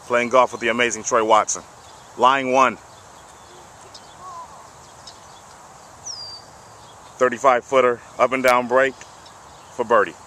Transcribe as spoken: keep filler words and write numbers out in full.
playing golf with the amazing Troy Watson. Line one. thirty-five footer, up and down break for birdie.